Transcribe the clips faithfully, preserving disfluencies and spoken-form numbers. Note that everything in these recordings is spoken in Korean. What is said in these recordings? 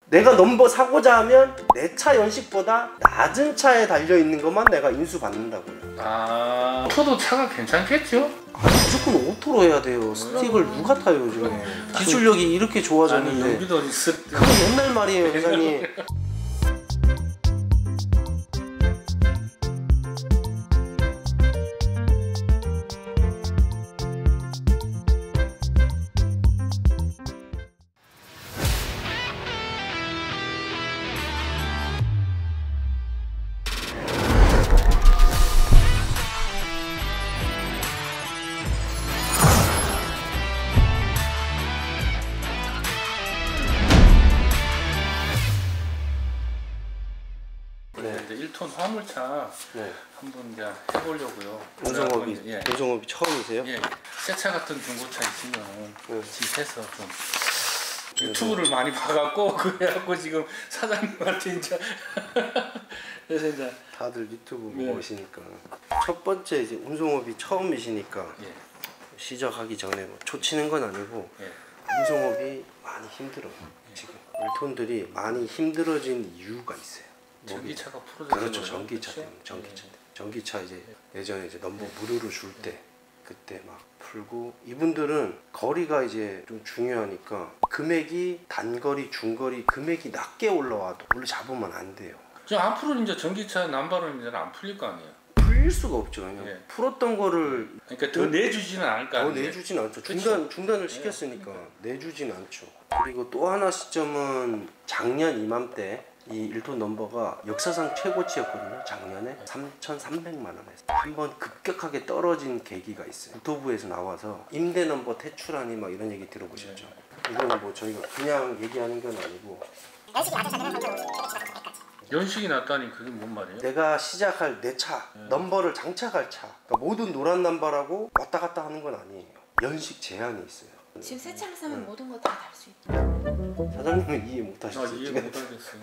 내가 넘버 사고자 하면 내 차 연식보다 낮은 차에 달려있는 것만 내가 인수받는다고요. 아, 오토도 차가 괜찮겠죠? 아, 무조건 오토로 해야 돼요. 스틱을 누가 타요 요즘에. 기술력이 이렇게 좋아졌는데. 아니 여기도 있을 그거 옛날 말이에요 회장님. 일 톤 화물차 네. 한번 이제 해보려고요. 운송업이 예. 운송업이 처음이세요? 예. 새 차 같은 중고차 있으면 네. 집에서 좀 유튜브를 많이 봐갖고 그래갖고 지금 사장님한테 이제 그래서 이제 다들 유튜브 네. 보고 오시니까 첫 번째 이제 운송업이 처음이시니까 예. 시작하기 전에 뭐 초치는 건 아니고 예. 운송업이 많이 힘들어요. 지금 일톤들이 많이 힘들어진 이유가 있어요. 전기차가 풀어져. 그렇죠. 전기차 때문에. 전기차 때문에. 전기차 이제 예전에 이제 넘버 무료로 줄 때 그때 막 풀고 이분들은 거리가 이제 좀 중요하니까 금액이 단거리, 중거리 금액이 낮게 올라와도 원래 잡으면 안 돼요. 지금 앞으로 이제 전기차 남발은 이제 안 풀릴 거 아니에요. 풀릴 수가 없죠. 그냥 예. 풀었던 거를 그러니까 더 내주지는 않을 거 더 아니에요. 내주진 않죠. 그쵸? 중단 중단을 시켰으니까 내주진 않죠. 그리고 또 하나 시점은 작년 이맘때 이 일 톤 넘버가 역사상 최고치였거든요. 작년에 삼천삼백만 원에서 한번 급격하게 떨어진 계기가 있어요. 국토부에서 나와서 임대 넘버 퇴출하니 막 이런 얘기 들어보셨죠? 이거는 뭐 저희가 그냥 얘기하는 건 아니고 연식이 낮다니 그게 뭔 말이에요? 내가 시작할 내 차 넘버를 장착할 차 그러니까 모든 노란 넘버라고 왔다 갔다 하는 건 아니에요. 연식 제한이 있어요. 지금 새 차를 사면 모든 거 다 달 수 있다. 사장님은 이해 못 아, 하시죠? 이해 못 하겠어요.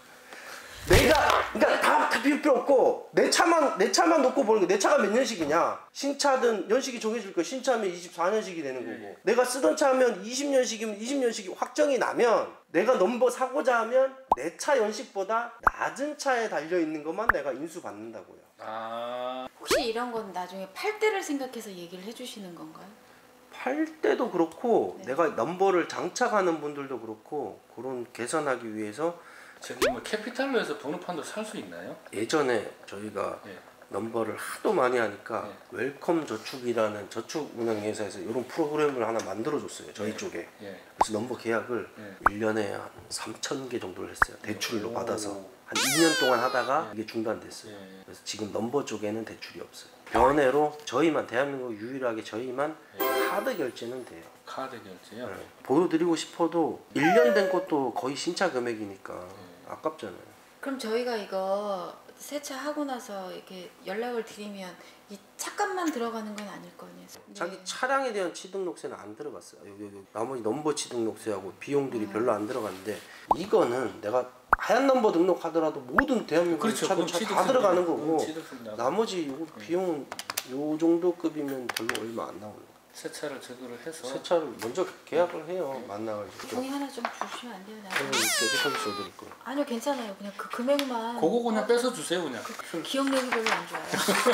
내가 그러니까 다, 다 필요 없고 내 차만 내 차만 놓고 보는 거. 내 차가 몇 년식이냐? 신차든 연식이 정해질 거야. 신차면 이십사 년식이 되는 거고. 예. 내가 쓰던 차면 이십 년식이면 이십 년식이 확정이 나면 내가 넘버 사고자 하면 내 차 연식보다 낮은 차에 달려 있는 것만 내가 인수 받는다고요. 아, 혹시 이런 건 나중에 팔 때를 생각해서 얘기를 해주시는 건가요? 팔 때도 그렇고 네. 내가 넘버를 장착하는 분들도 그렇고 그런 개선하기 위해서 저기 뭐 캐피탈로 해서 번호판도 살 수 있나요? 예전에 저희가 예. 넘버를 하도 많이 하니까 네. 웰컴 저축이라는 저축운용회사에서 이런 프로그램을 하나 만들어줬어요. 저희 네. 쪽에. 예. 그래서 넘버 계약을 네. 일 년에 한 삼천 개 정도를 했어요. 대출로 오. 받아서. 한 이 년 동안 하다가 이게 중단됐어요. 예. 그래서 지금 넘버 쪽에는 대출이 없어요. 변회로 저희만 대한민국 유일하게 저희만 카드 결제는 돼요. 카드 결제요? 네. 보여드리고 싶어도 일 년 된 것도 거의 신차 금액이니까 아깝잖아요. 그럼 저희가 이거 세차 하고 나서 이렇게 연락을 드리면 이 차값만 들어가는 건 아닐 거 아니에요? 네. 자기 차량에 대한 취등록세는 안 들어갔어요. 여기, 여기 나머지 넘버 취등록세하고 비용들이 음. 별로 안 들어갔는데 이거는 내가 하얀 넘버 등록하더라도 모든 대한민국 그렇죠. 차도 그건 다 들어가는 취득세입니다. 거고 그건 취득세입니다. 나머지 요 비용은 요 정도 급이면 별로 얼마 안 나오는 거예요. 새 차를 제거를 해서 새 차를 먼저 계약을 해요. 만나가지고. 종이 하나 좀 주시면 안 돼요? 저는 나중에? 깨끗하게 써드릴 거예요. 아니요 괜찮아요. 그냥 그 금액만. 그거 그냥 뺏어 주세요 그냥. 기억력이 별로 안 좋아요.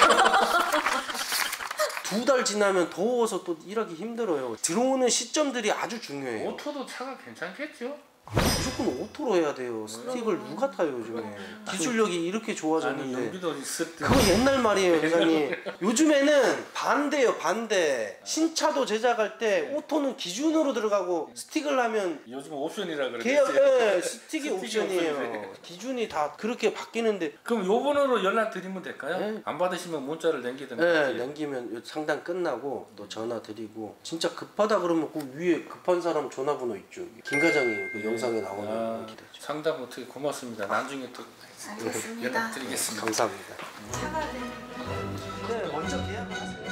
두 달 지나면 더워서 또 일하기 힘들어요. 들어오는 시점들이 아주 중요해요. 오토도 차가 괜찮겠죠? 무조건 오토로 해야 돼요. 스틱을 누가 타요 요즘에. 기술력이 이렇게 아니 좋아졌는데 여기도 있을 때 그거 옛날 말이에요 회장님. 요즘에는 반대요 반대. 신차도 제작할 때 오토는 기준으로 들어가고 스틱을 하면 요즘 옵션이라 그러지. 계약, 예, 스틱이 스틱이 옵션이에요. 옵션이지. 기준이 다 그렇게 바뀌는데 그럼 요 번호로 연락 드리면 될까요? 네. 안 받으시면 문자를 남기든지. 네, 남기면 상담 끝나고 또 전화 드리고 진짜 급하다 그러면 그 위에 급한 사람 전화번호 있죠. 김 과장이에요. 그 영상에 나오는 아, 기다죠. 상담 어떻게 고맙습니다. 나중에 또 알겠습니다. 연락 드리겠습니다. 감사합니다. 차가 된. 네, 먼저 계약을 하세요.